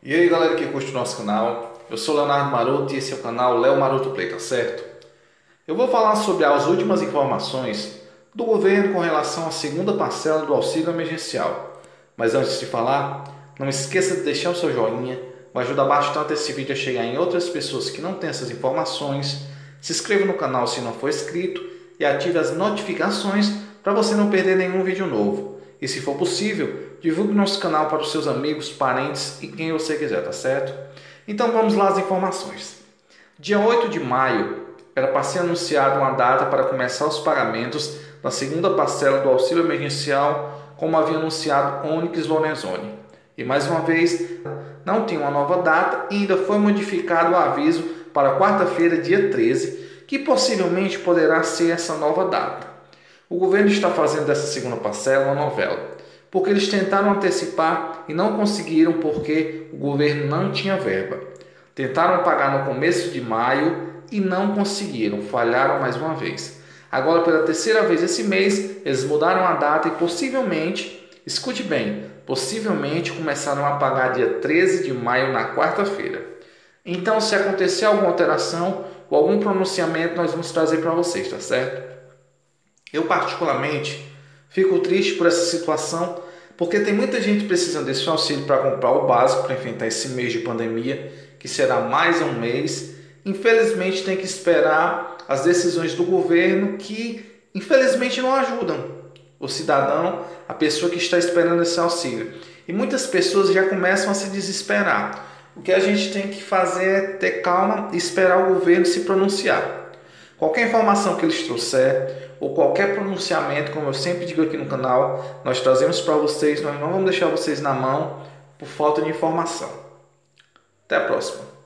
E aí galera que curte o nosso canal, eu sou Leonardo Maroto e esse é o canal Léo Maroto Play, tá certo? Eu vou falar sobre as últimas informações do governo com relação à segunda parcela do auxílio emergencial. Mas antes de falar, não esqueça de deixar o seu joinha, vai ajudar bastante esse vídeo a chegar em outras pessoas que não têm essas informações. Se inscreva no canal se não for inscrito e ative as notificações para você não perder nenhum vídeo novo. E se for possível, divulgue nosso canal para os seus amigos, parentes e quem você quiser, tá certo? Então vamos lá às informações. Dia 8 de maio era para ser anunciada uma data para começar os pagamentos da segunda parcela do auxílio emergencial, como havia anunciado Onyx Lorenzoni. E mais uma vez, não tem uma nova data e ainda foi modificado o aviso para quarta-feira, dia 13, que possivelmente poderá ser essa nova data. O governo está fazendo dessa segunda parcela uma novela, porque eles tentaram antecipar e não conseguiram porque o governo não tinha verba. Tentaram pagar no começo de maio e não conseguiram, falharam mais uma vez. Agora, pela terceira vez esse mês, eles mudaram a data e possivelmente, escute bem, possivelmente começaram a pagar dia 13 de maio na quarta-feira. Então, se acontecer alguma alteração ou algum pronunciamento, nós vamos trazer para vocês, tá certo? Eu particularmente fico triste por essa situação, porque tem muita gente precisando desse auxílio para comprar o básico para enfrentar esse mês de pandemia, que será mais um mês. Infelizmente tem que esperar as decisões do governo que infelizmente não ajudam o cidadão, a pessoa que está esperando esse auxílio. E muitas pessoas já começam a se desesperar. O que a gente tem que fazer é ter calma e esperar o governo se pronunciar. Qualquer informação que eles trouxer ou qualquer pronunciamento, como eu sempre digo aqui no canal, nós trazemos para vocês, nós não vamos deixar vocês na mão por falta de informação. Até a próxima.